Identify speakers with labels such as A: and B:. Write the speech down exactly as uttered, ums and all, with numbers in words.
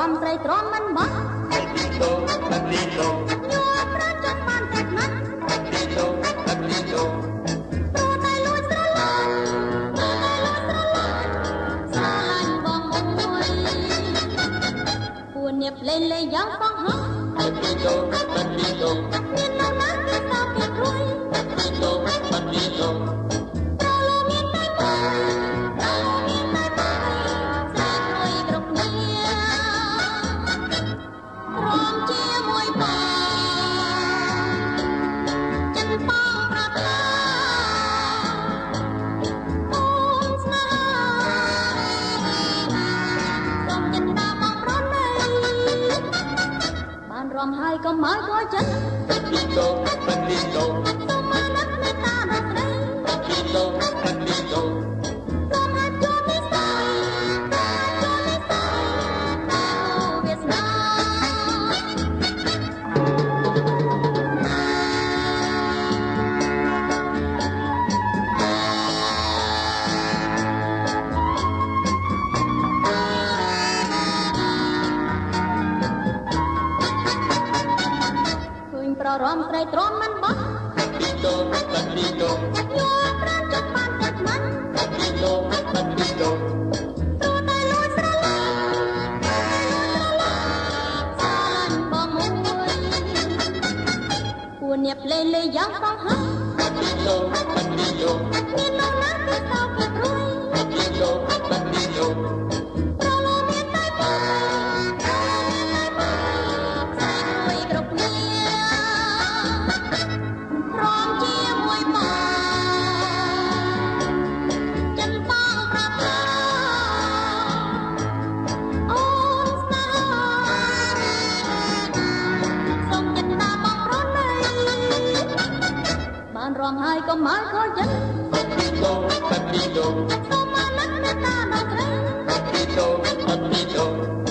A: មត្រីទ្រាំមិនបោះទីតូទីតូញ័រប្រចង់បានតែណាស់ទីតូទីតូព្រោះតែលួចស្រឡាញ់តែលួចស្រឡាញ់ស្រឡាញ់បងមួយពួននេះលេងលេងយ៉ាងបងហោះទីតូទីតូមាននរណាគេតបពីរួយទីតូទីតូรำไห้ก็หมายก็จัดติโตติโตสมานักในตาดอกไม้ติโตติโตรำไห้ก็ไม่ใส่ก็ไม่ใส่ตาเวียดนប្ររំត្រីទ្រាំមិនបោះទីតូទីតូញ័រប្រាំចង់បានតែមិនទីតូទីតូព្រោះតែលួចស្រឡាញ់តែលួចស្រឡាញ់ស្រឡាញ់បងមួយពួននេះលេងលេងយ៉ាងបងហោះទីតូទីតូមាននរណាគេតបពីរួយទីតូទីតូรำไห้ก็หมายก็จัดติโตติโตสมานักในตาดอกไม้ติโตติโต